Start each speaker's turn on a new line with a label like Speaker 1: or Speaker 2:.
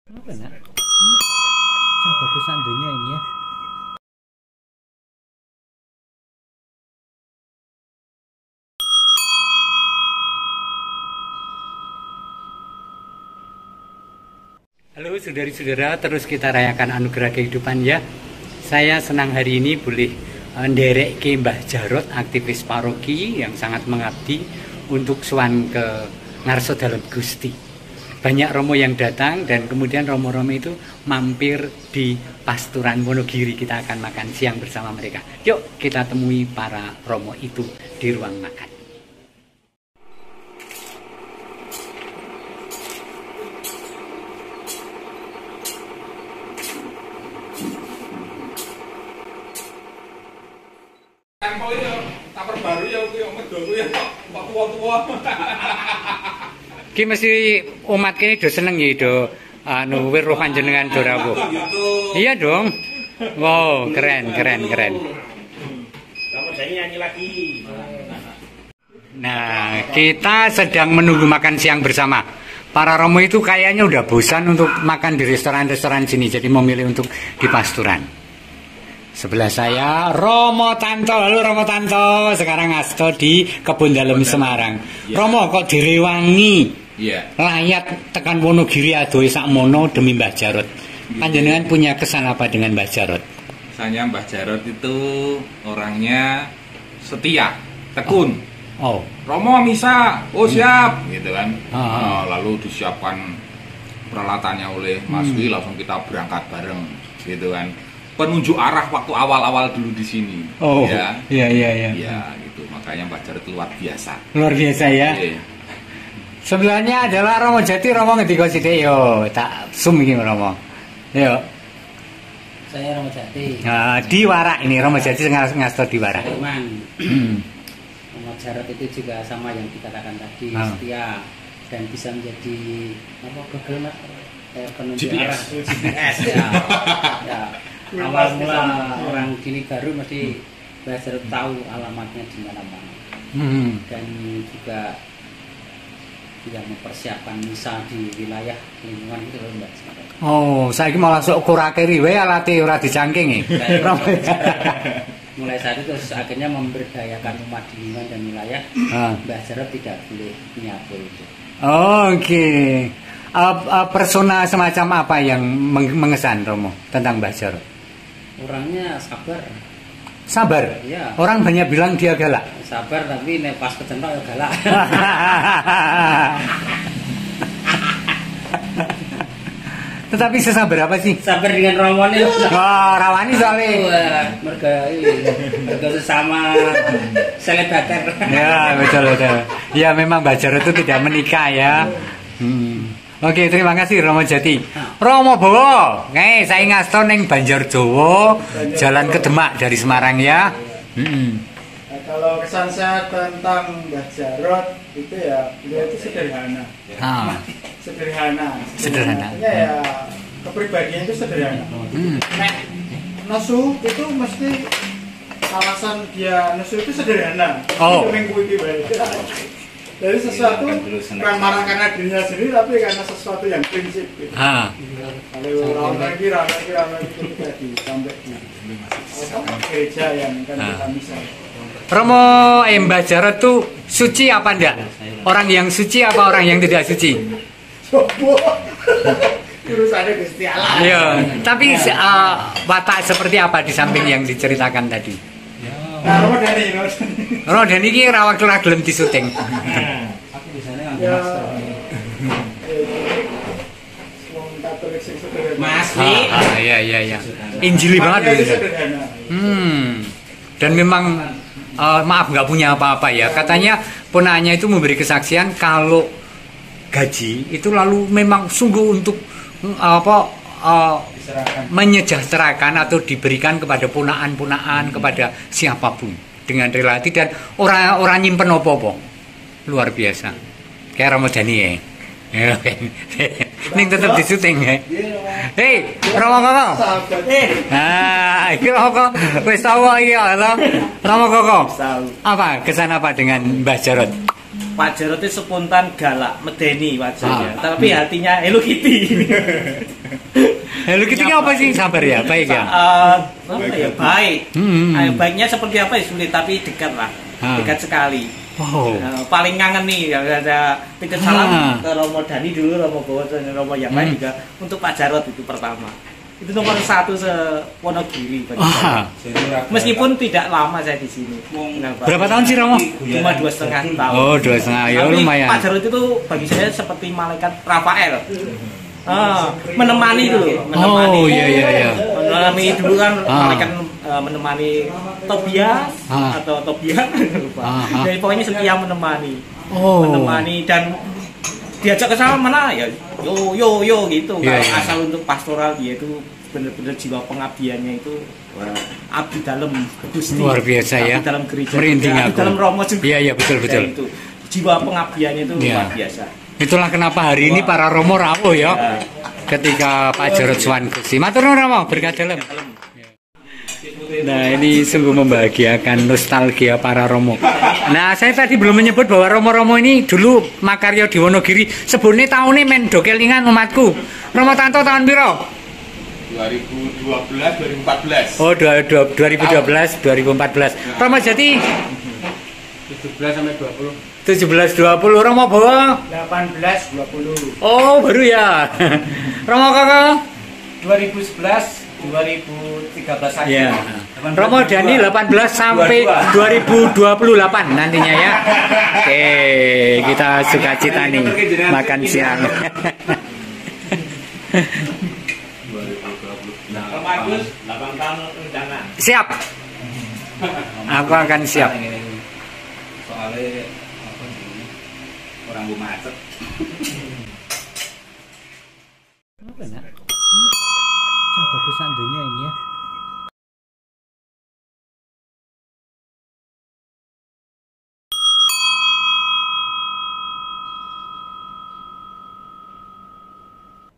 Speaker 1: Apa nak? Sabar kesan dunia ini ya. Halo saudari-saudara, terus kita rayakan anugerah kehidupan ya. Saya senang hari ini boleh nderek ke Mbah Jarot, aktivis paroki yang sangat mengabdi untuk sowan ke ngarso dalem Gusti. Banyak romo yang datang dan kemudian romo-romo itu mampir di Pasturan Wonogiri. Kita akan makan siang bersama mereka. Yuk kita temui para romo itu di ruang makan. Ki mesti umat kini do seneng ya do anu weruh panjenengan do rawuh. Iya dong. Wow, keren. Nah, kita sedang menunggu makan siang bersama. Para romo itu kayaknya udah bosan untuk makan di restoran-restoran sini, jadi memilih untuk di Pasturan. Sebelah saya Romo Tanto. Halo Romo Tanto. Sekarang ngasto di Kebun Dalem Semarang. Romo kok direwangi? Layat tekan Wonogiri adohe sakmono demi Mbah Jarot. Panjenengan punya kesan apa dengan Mbah Jarot?
Speaker 2: Kesannya Mbah Jarot itu orangnya setia, tekun.
Speaker 1: Oh.
Speaker 2: Romo misa, oh siap, gitu kan. Lalu disiapkan peralatannya oleh Mas Wi, langsung kita berangkat bareng, gitu kan. Penunjuk arah waktu awal-awal dulu di sini.
Speaker 1: Oh,
Speaker 2: ya.
Speaker 1: Iya.
Speaker 2: Ya, gitu. Makanya Mbah Jarot luar biasa.
Speaker 1: Luar biasa ya.
Speaker 2: Iya.
Speaker 1: Sebelahnya adalah Romo Jati. Romo ngendika sithik yo, tak zoom iki Romo. Yo.
Speaker 3: Saya Romo Jati.
Speaker 1: Nah, di Warak ini Romo Jati ngasto di Warak.
Speaker 3: Memang. Romo Jarot itu juga sama yang dikatakan tadi, setia dan bisa menjadi apa Google Mas penunjuk arah GPS ya. Awal mula orang gini baru mesti Mbah Jarot tahu alamatnya di mana-mana. Dan juga tidak mempersiapkan misa di wilayah lingkungan itu loh Mbak.
Speaker 1: Oh, saiki malah sok kurakiri wae alate ora dicangking.
Speaker 3: Mulai saat itu akhirnya memberdayakan umat di lingkungan dan wilayah. Mbah Jarot tidak boleh nyapu itu.
Speaker 1: Oke. Persona semacam apa yang mengesan Romo tentang Mbah Jarot?
Speaker 3: Orangnya sabar.
Speaker 1: Sabar?
Speaker 3: Iya.
Speaker 1: Orang banyak bilang dia galak.
Speaker 3: Sabar tapi pas kecentok ya galak.
Speaker 1: Tetapi sesabar apa sih?
Speaker 3: Sabar dengan Romone.
Speaker 1: Wah, rawani soalnya.
Speaker 3: Merga sesama selebater.
Speaker 1: Ya, betul. Ya, memang Mbah Jarot itu tidak menikah ya. Oke, terima kasih Romo Jati. Romo Bowo, saya ngasto ning Banjarjowo, Jalan ke Demak dari Semarang ya.
Speaker 4: Nah, kalau kesan saya tentang Mbah Jarot itu ya beliau itu sederhana. Sederhana. Ya kepribadian itu sederhana. Nek nesu itu mesti alasan dia nesu itu sederhana.
Speaker 1: Oh.
Speaker 4: Dari sesuatu bukan marah karena dirinya sendiri tapi karena sesuatu yang prinsip gitu. Kalau orang lagi ketika sampai di gereja yang kan kita bisa.
Speaker 1: Romo Mbah Jarot tuh suci apa enggak? Orang yang suci apa orang yang tidak suci?
Speaker 4: Urusannya Gusti Allah.
Speaker 1: Iya, tapi watak seperti apa di samping yang diceritakan tadi?
Speaker 4: Nah,
Speaker 1: Romo Dani ini rawak ora gelem disuting.
Speaker 3: Aku di sana nggak
Speaker 4: ya,
Speaker 3: master.
Speaker 4: Katolik sing sederhana.
Speaker 3: Mas
Speaker 1: Iya. Injili banget
Speaker 4: Makanya
Speaker 1: gitu.
Speaker 4: sederhana.
Speaker 1: Dan memang maaf nggak punya apa-apa ya. Katanya ponakannya itu memberi kesaksian kalau gaji itu lalu memang sungguh untuk menyejahterakan atau diberikan kepada punaan-punaan kepada siapapun dengan relasi dan orang nyimpen apa-apa. Luar biasa. Kayak Romo Dani ya. Ini tetap disuting ya. Hei, Romo Koko. Iki Koko wis tahu iki ya, Romo Koko. Apa kesan apa dengan Mbah Jarot?
Speaker 5: Pak Jarot itu spontan galak, medeni wajahnya, tapi hatinya Hello Kitty.
Speaker 1: Hello Kitty apa sih? Sabar ya, baik ya.
Speaker 5: Baik. Baiknya seperti apa ya sulit, tapi dekat lah, dekat sekali. Paling ngangen nih, ada titip salam ke Romo Dani dulu, Romo Bowo, Romo yang lain juga untuk Pak Jarot itu pertama. Itu nomor 1 se-Wonogiri bagi saya. Meskipun tidak lama saya di sini.
Speaker 1: Berapa tahun sih Romo?
Speaker 5: Cuma 2,5 tahun.
Speaker 1: Oh, 2,5, ya lumayan.
Speaker 5: Pak Jarot itu bagi saya seperti malaikat Rafael. Menemani dulu.
Speaker 1: Oh iya.
Speaker 5: Menemani dulu kan malaikat menemani Tobias atau Tobias lupa. Jadi pokoknya setia menemani. Menemani dan diajak ke sana mana ya yo gitu. Kalau asal untuk pastoral dia itu benar-benar jiwa pengabdiannya itu abdi dalam Gusti.
Speaker 1: Luar biasa ya.
Speaker 5: Abdi dalam gereja.
Speaker 1: Merinding aku.
Speaker 5: Abdi dalam Romo juga.
Speaker 1: Iya betul.
Speaker 5: Itu jiwa pengabdiannya itu luar biasa.
Speaker 1: Itulah kenapa hari ini para Romo rawuh ya. Ketika Pak Jarot sowan Gusti. Matur nuwun Romo, berkah dalem. Nah ini sungguh membahagiakan nostalgia para Romo. Nah saya tadi belum menyebut bahwa Romo-Romo ini dulu makarya di Wonogiri. Sebelumnya tahunnya main dokelingan umatku. Romo Tanto tahun piro?
Speaker 2: 2012 2014.
Speaker 1: Oh 2012 2014. Romo Jati
Speaker 3: 17 sampai 20.
Speaker 1: 17-20. Romo Bowo
Speaker 3: 18-20.
Speaker 1: Oh baru ya. Romo Kakak
Speaker 5: 2011 2013 saja.
Speaker 1: Ya. Romo Dani 18 sampai 2028 nantinya ya. Oke, kita sukacita nih makan siang.
Speaker 5: Bagus, 8 tahun rencana.
Speaker 1: Siap. Aku akan siap.
Speaker 2: Soalnya apa sih? Orang gue macet.